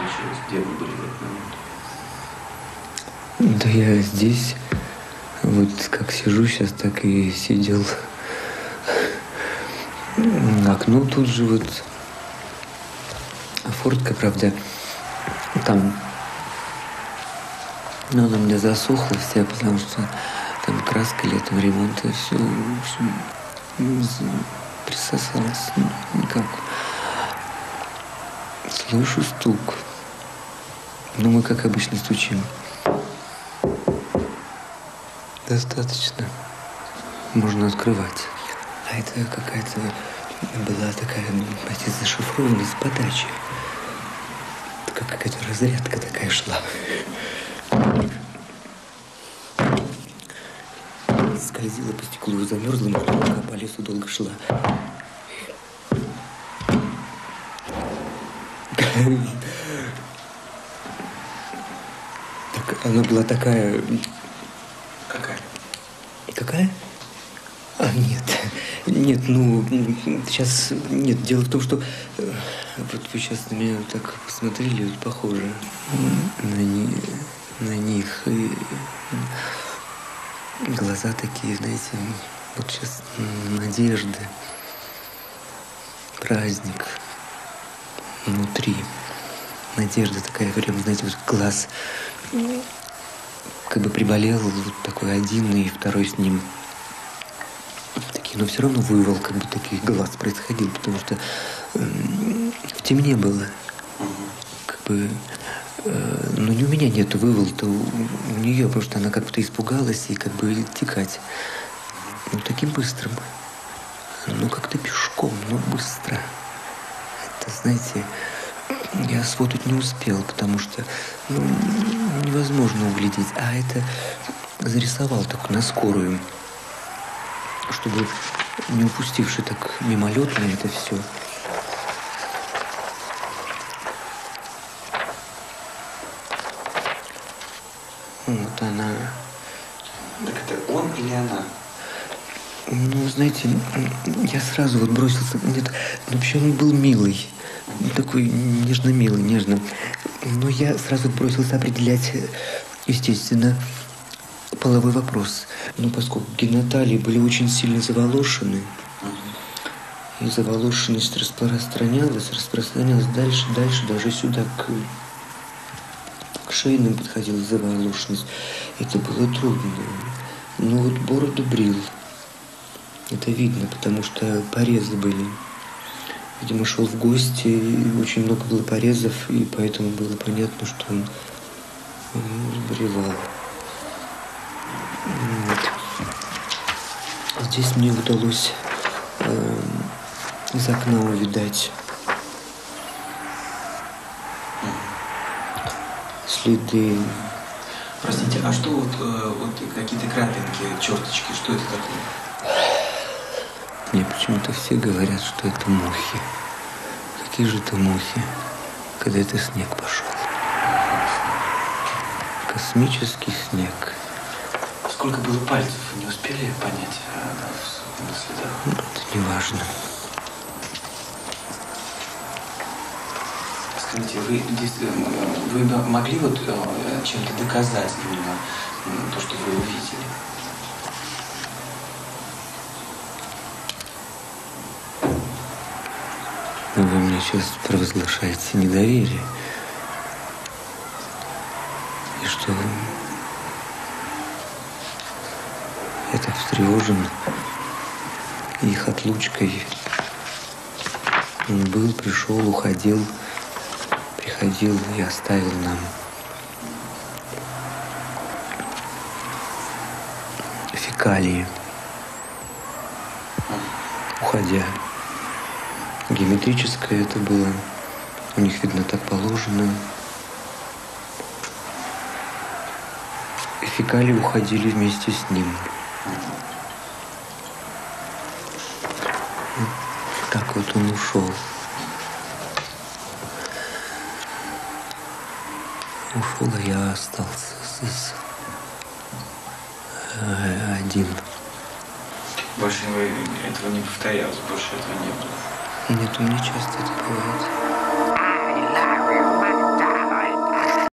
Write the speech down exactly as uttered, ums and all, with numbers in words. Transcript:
случилось? Где вы были в этот момент? Да я здесь, вот как сижу сейчас, так и сидел. Окно тут же вот. Фортка, правда, там, ну, она у меня засохла вся, потому что там краска летом, ремонт, и все, в общем, присосалась, ну, никак. Слышу стук. Ну, мы, как обычно, стучим. Достаточно. Можно открывать. А это какая-то была такая, ну, почти зашифрованная с подачи. Как какая-то разрядка такая шла. Скользила по стеклу, замерзла, может, пока по лесу долго шла. Так, она была такая... Какая? Какая? А, нет. Нет, ну, сейчас... Нет, дело в том, что... Вот вы сейчас на меня так посмотрели, вот похоже на, не, на них. И глаза такие, знаете, вот сейчас надежда, праздник внутри. Надежда такая, прям, знаете, вот глаз как бы приболел, вот такой один, и второй с ним. Такие, но все равно вывал, как бы таких глаз происходил, потому что э, в темне было. Как бы, э, ну не у меня нету вывал-то, у, у нее, потому что она как будто испугалась и как бы текать. Ну таким быстрым. Ну как-то пешком, но быстро. Это, знаете, я сфотать не успел, потому что ну, невозможно углядеть. А это зарисовал так на скорую, чтобы не упустивши так мимолетно это все. Вот она. Так это он или она? Ну, знаете, я сразу вот бросился. Нет, ну, вообще он был милый. Такой нежно-милый, нежно. Но я сразу бросился определять, естественно, половой вопрос. Ну, поскольку гениталии были очень сильно заволошены, и заволошенность распространялась, распространялась дальше, дальше, даже сюда, к, к шейным подходила заволошенность. Это было трудно. Но вот бороду брил. Это видно, потому что порезы были. Видимо, шел в гости, и очень много было порезов, и поэтому было понятно, что он, он сбривал. Вот. Здесь мне удалось э, из окна увидать следы. Простите, а что вот, э, вот какие-то крапинки, черточки, что это такое? Мне почему-то все говорят, что это мухи. Какие же это мухи, когда это снег пошел? Космический снег. Сколько было пальцев, не успели понять на следах? Ну, это не важно. Скажите, вы, вы могли вот чем-то доказать именно то, что вы увидели? Вы мне сейчас провозглашаете недоверие. И что я так встревожен их отлучкой. Он был, пришел, уходил, приходил и оставил нам фекалии, уходя. Геометрическое это было. У них, видно, так положено. И фекалии уходили вместе с ним. Так вот он ушел. Ушел, а я остался здесь один. Больше этого не повторялось, больше этого не было. Нет, у меня часто это бывает.